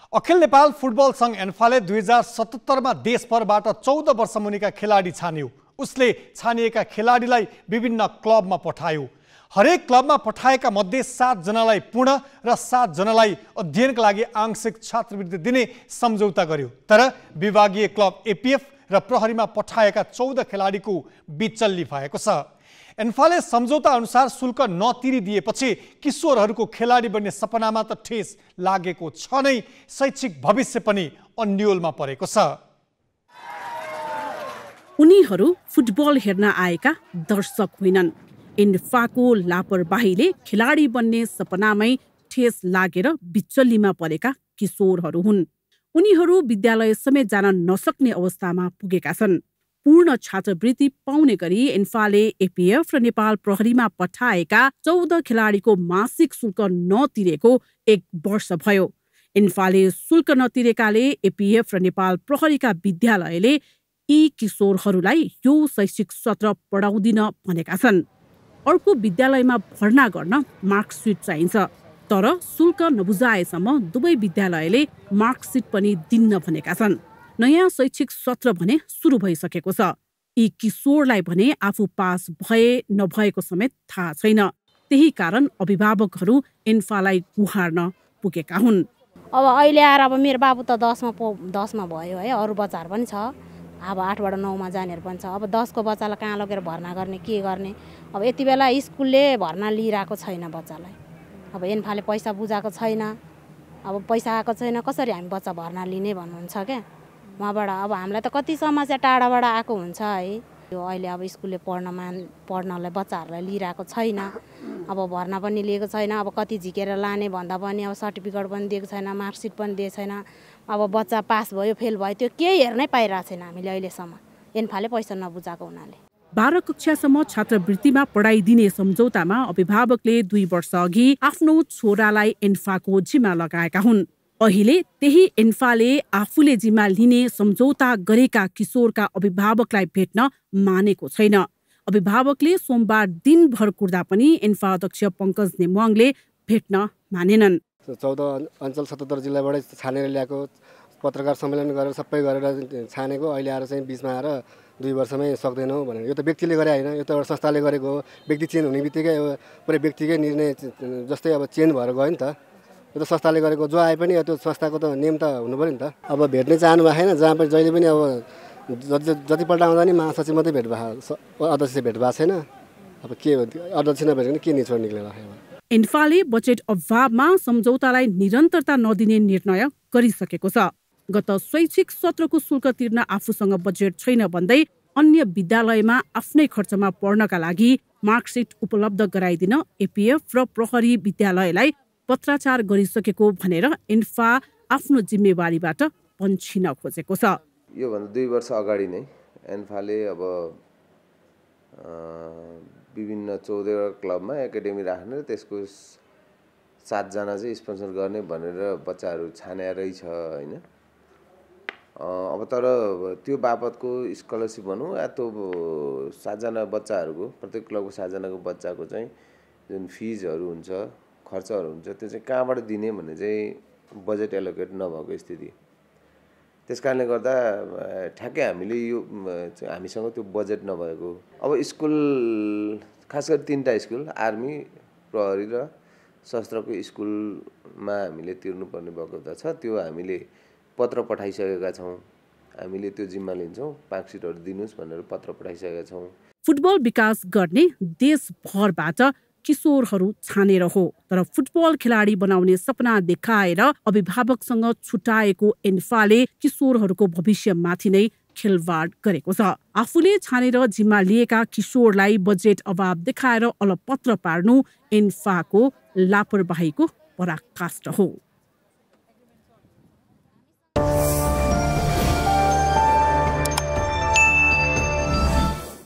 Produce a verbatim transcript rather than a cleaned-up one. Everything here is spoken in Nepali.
अखिल नेपाल फुटबल संघ एन्फाले दुई हजार सतहत्तरमा देशभरबाट चौध वर्ष मुनिका खेलाडी छान्यो। उसले छानिएका खेलाडीलाई विभिन्न क्लबमा पठायो। हरेक क्लबमा पठाएका मध्ये सात जनालाई पूर्ण र सात जनालाई अध्ययनका लागि आंशिक छात्रवृत्ति दिने सम्झौता गर्यो। तर विभागीय क्लब एपीएफ र प्रहरीमा पठाएका चौध खेलाडीको बिचल्ली भएको छ। एन्फाले सम्झौता अनुसार शुल्क नतिरिदिएपछि किशोरहरूको खेलाडी बन्ने सपनामा त ठेस लागेको छ नै, शैक्षिक भविष्य पनि अन्योलमा परेको छ। उनीहरू फुटबल हेर्न आएका दर्शक होइनन्। एन्फाको लापरवाहीले खेलाडी बन्ने सपनामै ठेस लागेर बिचल्लीमा परेका किशोरहरू हुन्। उनीहरू विद्यालय समेत जान नसक्ने अवस्थामा पुगेका छन्। पूर्ण छात्रवृत्ति पाउने गरी एन्फाले एपीएफ र नेपाल प्रहरीमा पठाएका चौध खेलाडीको मासिक शुल्क नतिरेको एक वर्ष भयो। एन्फाले शुल्क नतिरेकाले एपीएफ र नेपाल प्रहरीका विद्यालयले यी किशोरहरूलाई यो शैक्षिक सत्र पढाउँदिन भनेका छन्। अर्को विद्यालयमा भर्ना गर्न मार्कसिट चाहिन्छ, तर शुल्क नबुझाएसम्म दुवै विद्यालयले मार्कसिट पनि दिन्न भनेका छन्। नयाँ शैक्षिक सत्र भने सुरु भइसकेको छ। यी किशोरलाई भने आफू पास भए नभएको समेत थाहा छैन। त्यही कारण अभिभावकहरू एन्फालाई गुहार्न पुगेका हुन्। अब अहिले आएर अब मेरो बाबु त दसमा दसमा भयो है, अरू बच्चाहरू पनि छ। अब आठबाट नौमा जानेहरू पनि छ। अब दसको बच्चालाई कहाँ लगेर भर्ना गर्ने, के गर्ने? अब यति बेला स्कुलले भर्ना लिइरहेको छैन बच्चालाई। अब एन्फाले पैसा बुझाएको छैन। अब पैसा आएको छैन, कसरी हामी बच्चा भर्ना लिने भन्नुहुन्छ क्या। उहाँबाट अब हामीलाई त कति समस्या टाढाबाट आएको हुन्छ है। यो अहिले अब स्कुलले पढ्नमा पढ्नलाई बच्चाहरूलाई लिइरहेको छैन। अब भर्ना पनि लिएको छैन। अब कति झिकेर लाने भन्दा पनि अब सर्टिफिकेट पनि दिएको छैन, मार्कसिट पनि दिएको छैन। अब बच्चा पास भयो फेल भयो त्यो केही हेर्नै पाइरहेको छैन हामीले अहिलेसम्म, एन्फाले पैसा नबुझाएको हुनाले। बाह्र कक्षासम्म छात्रवृत्तिमा पढाइदिने सम्झौतामा अभिभावकले दुई वर्ष अघि आफ्नो छोरालाई एन्फाको जिम्मा लगाएका हुन्। अहिले त्यही एन्फाले आफूले जिम्मा लिने सम्झौता गरेका किशोरका अभिभावकलाई भेट्न मानेको छैन। अभिभावकले सोमबार दिनभर कुर्दा पनि एन्फा अध्यक्ष पङ्कज नेमुवाङले भेट्न मानेनन्। चौध अञ्चल सतहत्तर जिल्लाबाटै छानेर ल्याएको, पत्रकार सम्मेलन गरेर सबै गरेर छानेको, अहिले आएर चाहिँ बिचमा आएर दुई वर्षमै सक्दैनौँ भनेर। यो त व्यक्तिले गरे होइन, यो त एउटा संस्थाले गरेको हो। व्यक्ति चेन्ज हुने बित्तिकै पुरै व्यक्तिकै निर्णय जस्तै अब चेन्ज भएर गयो नि त। यो त संस्थाले गरेको, जो आए पनि त्यो संस्थाको त नियम त हुनु पऱ्यो नि त। अब भेट्नै चाहनु भएको छैन। जहाँ पनि जहिले पनि अब जति जतिपल्ट आउँदा नि महासचिव मात्रै भेट भएको, अध्यक्ष भेट भएको छैन। अब के हो, अध्यक्ष नभेटेको नि के निचोड निक्लेर आयो। एन्फाले बजेट अभावमा सम्झौतालाई निरन्तरता नदिने निर्णय गरिसकेको छ। गत शैक्षिक सत्रको शुल्क तिर्न आफूसँग बजेट छैन भन्दै अन्य विद्यालयमा आफ्नै खर्चमा पढ्नका लागि मार्कसिट उपलब्ध गराइदिन एपीएफ र प्रहरी विद्यालयलाई पत्राचार गरिसकेको भनेर एन्फा आफ्नो जिम्मेवारीबाट पन्छिन खोजेको छ। योभन्दा दुई वर्ष अगाडि नै एन्फाले अब विभिन्न चौधवटा क्लबमा एकाडेमी राख्ने, त्यसको सातजना चाहिँ स्पोन्सर गर्ने भनेर बच्चाहरू छाने रहेछ होइन। अब तर त्यो बापतको स्कलरसिप भनौँ या त्यो सातजना बच्चाहरूको, प्रत्येक क्लबको सातजनाको बच्चाको चाहिँ जुन फिजहरू हुन्छ, खर्चहरू हुन्छ, त्यो चाहिँ कहाँबाट दिने भन्ने चाहिँ बजेट एलोकेट नभएको स्थिति। त्यस कारणले गर्दा ठ्याक्कै हामीले यो हामीसँग त्यो बजेट नभएको। अब स्कुल खास गरी तिनवटा स्कुल, आर्मी, प्रहरी र शस्त्रको स्कुलमा हामीले तिर्नुपर्ने भएको छ। त्यो हामीले पत्र पठाइसकेका छौँ। हामीले त्यो जिम्मा लिन्छौँ, मार्कसिटहरू दिनुहोस् भनेर पत्र पठाइसकेका छौँ। फुटबल विकास गर्ने देशभरबाट किशोरहरू छानेर हो, तर फुटबल खेलाडी बनाउने सपना देखाएर अभिभावकसँग छुटाएको एन्फाले किशोरहरूको भविष्यमाथि नै खेलवाड गरेको छ। आफूले छानेर जिम्मा लिएका किशोरलाई बजेट अभाव देखाएर अलपत्र पार्नु एन्फाको लापरवाहीको पराकाष्ठ हो।